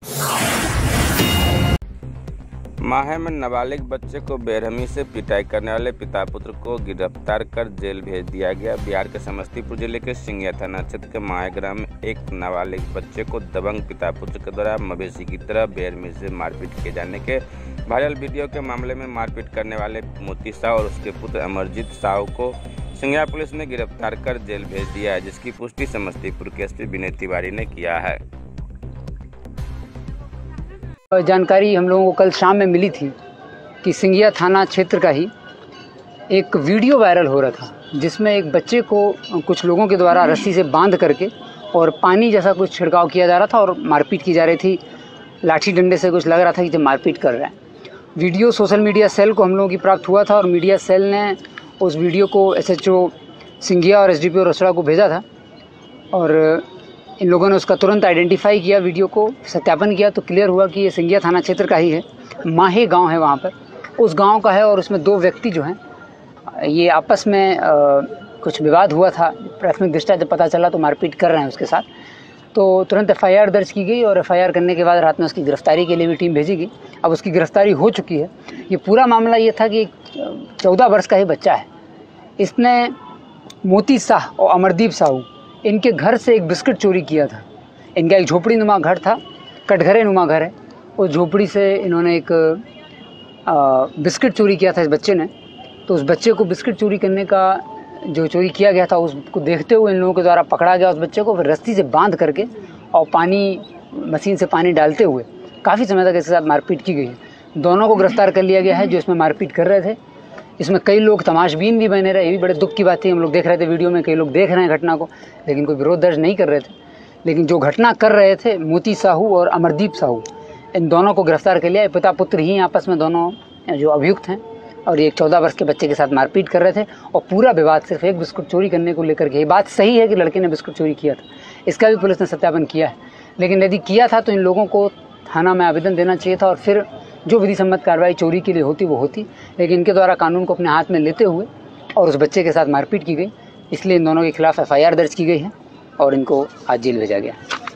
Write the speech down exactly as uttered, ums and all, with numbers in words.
माहे में नाबालिग बच्चे को बेरहमी से पिटाई करने वाले पिता पुत्र को गिरफ्तार कर जेल भेज दिया गया। बिहार के समस्तीपुर जिले के सिंघिया थाना क्षेत्र के माहे ग्राम में एक नाबालिग बच्चे को दबंग पिता पुत्र के द्वारा मवेशी की तरह बेरहमी से मारपीट किए जाने के वायरल वीडियो के मामले में मारपीट करने वाले मोती साहू और उसके पुत्र अमरजीत साहू को सिंघिया पुलिस ने गिरफ्तार कर जेल भेज दिया है, जिसकी पुष्टि समस्तीपुर के एस पी विनय तिवारी ने किया है। जानकारी हम लोगों को कल शाम में मिली थी कि सिंघिया थाना क्षेत्र का ही एक वीडियो वायरल हो रहा था, जिसमें एक बच्चे को कुछ लोगों के द्वारा रस्सी से बांध करके और पानी जैसा कुछ छिड़काव किया जा रहा था और मारपीट की जा रही थी। लाठी डंडे से कुछ लग रहा था कि जब मारपीट कर रहे हैं। वीडियो सोशल मीडिया सेल को हम लोगों की प्राप्त हुआ था और मीडिया सेल ने उस वीडियो को एस एच ओ सिंघिया और S D P O Rasra को भेजा था और इन लोगों ने उसका तुरंत आइडेंटिफाई किया, वीडियो को सत्यापन किया तो क्लियर हुआ कि ये सिंघिया थाना क्षेत्र का ही है। माहे गांव है वहाँ पर, उस गांव का है और उसमें दो व्यक्ति जो हैं ये आपस में आ, कुछ विवाद हुआ था। प्राथमिक दृष्टया जब पता चला तो मारपीट कर रहे हैं उसके साथ, तो तुरंत एफ आई आर दर्ज की गई और एफ आई आर करने के बाद रात में उसकी गिरफ्तारी के लिए भी टीम भेजी गई। अब उसकी गिरफ्तारी हो चुकी है। ये पूरा मामला ये था कि चौदह वर्ष का ही बच्चा है, इसने मोती साह और अमरदीप साहू इनके घर से एक बिस्किट चोरी किया था। इनका एक झोपड़ी नुमा घर था, कटघरे नुमा घर है। उस झोपड़ी से इन्होंने एक बिस्किट चोरी किया था इस बच्चे ने। तो उस बच्चे को बिस्किट चोरी करने का जो चोरी किया गया था उसको देखते हुए इन लोगों के द्वारा पकड़ा गया। उस बच्चे को फिर रस्सी से बांध करके और पानी मशीन से पानी डालते हुए काफ़ी समय तक इसके साथ मारपीट की गई है। दोनों को गिरफ्तार कर लिया गया है जो इसमें मारपीट कर रहे थे। इसमें कई लोग तमाशबीन भी बने रहे, ये भी बड़े दुख की बात थी। हम लोग देख रहे थे वीडियो में, कई लोग देख रहे हैं घटना को, लेकिन कोई विरोध दर्ज नहीं कर रहे थे। लेकिन जो घटना कर रहे थे मोती साहू और अमरदीप साहू, इन दोनों को गिरफ्तार कर लिया। पिता पुत्र ही आपस में दोनों जो अभियुक्त हैं और एक चौदह वर्ष के बच्चे के साथ मारपीट कर रहे थे और पूरा विवाद सिर्फ एक बिस्कुट चोरी करने को लेकर के। ये बात सही है कि लड़के ने बिस्कुट चोरी किया था, इसका भी पुलिस ने सत्यापन किया है। लेकिन यदि किया था तो इन लोगों को थाना में आवेदन देना चाहिए था और फिर जो विधि सम्मत कार्रवाई चोरी के लिए होती वो होती। लेकिन इनके द्वारा कानून को अपने हाथ में लेते हुए और उस बच्चे के साथ मारपीट की गई, इसलिए इन दोनों के खिलाफ एफ आई आर दर्ज की गई है और इनको आज जेल भेजा गया।